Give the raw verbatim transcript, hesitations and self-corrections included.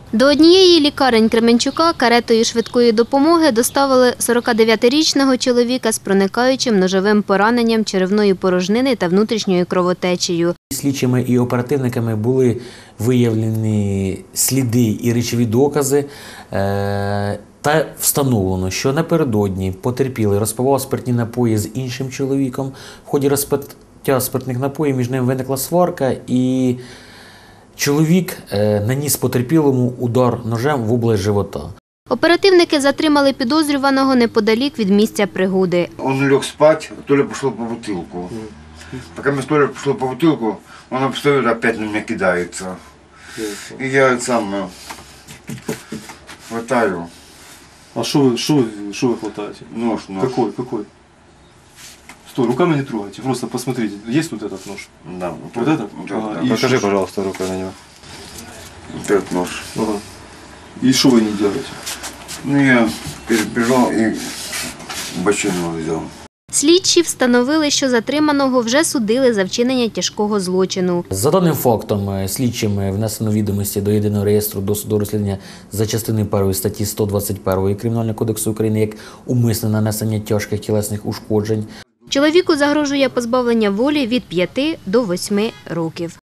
До однієї лікарень Кременчука каретою швидкої допомоги доставили сорокадев'ятирічного чоловіка з проникаючим ножовим пораненням черевної порожнини та внутрішньою кровотечею. Слідчими і оперативниками були виявлені сліди і речові докази, та встановлено, що напередодні потерпілий розпивав спиртні напої з іншим чоловіком. В ході розпиття спиртних напоїв між ними виникла сварка, і чоловік наніс потерпілому удар ножем в область живота. Оперативники затримали підозрюваного неподалік від місця пригоди. Він лег спати, Толя пішов по бутилку. Поки ми з Толей пішли по бутилку, він встає і опять на мене кидається. І я сам хватаю. А что вы, что вы, что вы хватаете? Нож, нож. Какой, какой? Стой, руками не трогайте, просто посмотрите, есть вот этот нож? Да. Вот этот? Да, Ага. да. И Покажи, шо- пожалуйста, рукой на него. Вот этот нож. Ага. И что вы не делаете? Ну я перебіжав і бочину взяв. Слідчі встановили, що затриманого вже судили за вчинення тяжкого злочину. За даним фактом, слідчими внесено відомості до єдиного реєстру досудового розслідування за частиною першої статті сто двадцять один Кримінального кодексу України як умисне нанесення тяжких тілесних ушкоджень. Чоловіку загрожує позбавлення волі від п'яти до восьми років.